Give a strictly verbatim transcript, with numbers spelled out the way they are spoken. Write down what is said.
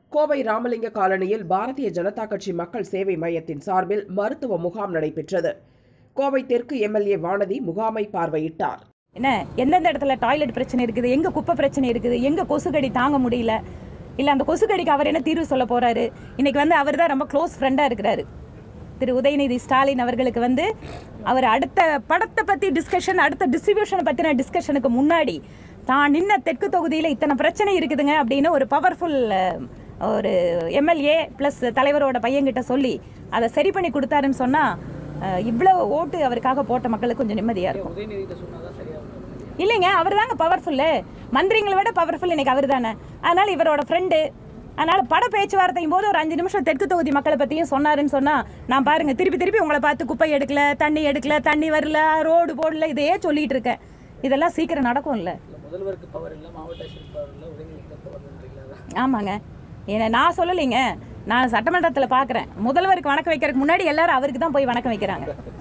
கோவை ராமலிங்க காலனியில் பாரதிய ஜனதா கட்சி மக்கள் சேவை மையத்தின் சார்பில் மருத்துவ முகாம் நடைபெற்றது. கோவை தெற்கு எம்எல்ஏ வானதி முகாமை பார்வையிட்டார். என்ன எந்தெந்த இடத்துல டாய்லெட் பிரச்சனை இருக்குது, எங்க குப்பை பிரச்சனை இருக்குது, எங்க கொசுக்கடி தாங்க முடியல, இல்ல அந்த கொசுக்கடிக்கு அவர் என்ன தீர்வு சொல்ல போறாரு. இன்னைக்கு வந்து அவர் தான் ரொம்ப க்ளோஸ் ஃப்ரெண்டா இருக்கிறாரு. திரு உதயநிதி ஸ்டாலின் அவர்களுக்கு வந்து அவர் அடுத்த படத்தை பத்தி டிஸ்கஷன், அடுத்த டிஸ்ட்ரிபியூஷனை பத்தின டிஸ்கஷனுக்கு முன்னாடி தான் நின்ன தெற்கு தொகுதியில் இத்தனை பிரச்சனை இருக்குதுங்க அப்படின்னு ஒரு பவர்ஃபுல் ஒரு எம்எல்ஏ பிளஸ் தலைவரோட பையன்கிட்ட சொல்லி அதை சரி பண்ணி கொடுத்தாருன்னு சொன்னா இவ்வளவு ஓட்டு அவருக்காக போட்ட மக்களுக்கு கொஞ்சம் நிம்மதியா இருக்கும். இல்லைங்க, அவர் தாங்க பவர்ஃபுல்லு, மந்திரிங்களை விட பவர்ஃபுல் இன்னைக்கு அவர் தானே. அதனால இவரோட ஃப்ரெண்டு, அதனால பட பேச்சுவார்த்தையும் போது ஒரு அஞ்சு நிமிஷம் தெற்கு தொகுதி மக்களை பத்தியும் சொன்னாருன்னு சொன்னா நான் பாருங்க திருப்பி திருப்பி உங்களை பார்த்து குப்பை எடுக்கல, தண்ணி எடுக்கல, தண்ணி வரல, ரோடு போடல, இதையே சொல்லிட்டு இருக்கேன். இதெல்லாம் சீக்கிரம் நடக்கும் இல்ல. ஆமாங்க, ஏன்னா நான் சொல்லலைங்க, நான் சட்டமன்றத்தில் பார்க்குறேன். முதல்வருக்கு வணக்கம் வைக்கிறதுக்கு முன்னாடி எல்லாரும் அவருக்கு தான் போய் வணக்கம் வைக்கிறாங்க.